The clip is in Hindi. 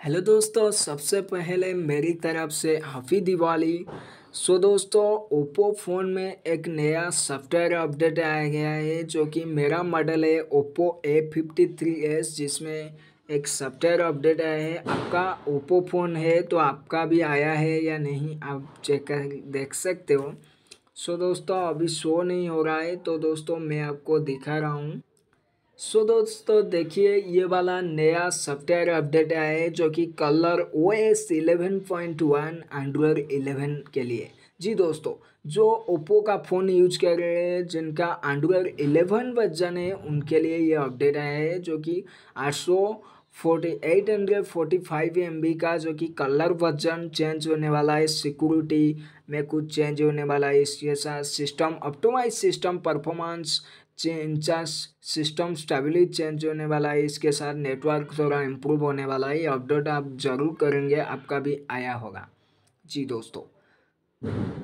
हेलो दोस्तों, सबसे पहले मेरी तरफ से हैप्पी दिवाली। दोस्तों, ओप्पो फ़ोन में एक नया सॉफ्टवेयर अपडेट आया गया है जो कि मेरा मॉडल है ओप्पो A53s, जिसमें एक सॉफ्टवेयर अपडेट आया है। आपका ओप्पो फ़ोन है तो आपका भी आया है या नहीं, आप चेक कर देख सकते हो। दोस्तों, अभी शो नहीं हो रहा है तो दोस्तों मैं आपको दिखा रहा हूँ। दोस्तों देखिए, ये वाला नया सॉफ्टवेयर अपडेट आया है जो कि कलर OS 11.1 एंड्रॉयड 11 के लिए। जी दोस्तों, जो ओप्पो का फ़ोन यूज कर रहे हैं जिनका एंड्रॉयड 11 वर्जन है उनके लिए ये अपडेट आया है जो कि 845 MB का जो कि कलर वर्जन चेंज होने वाला है। सिक्योरिटी में कुछ चेंज होने वाला है, इसके साथ system optimize, system performance change, system stability change होने वाला है। इसके साथ नेटवर्क थोड़ा इम्प्रूव होने वाला है। ये अपडेट आप ज़रूर करेंगे, आपका भी आया होगा। जी दोस्तों।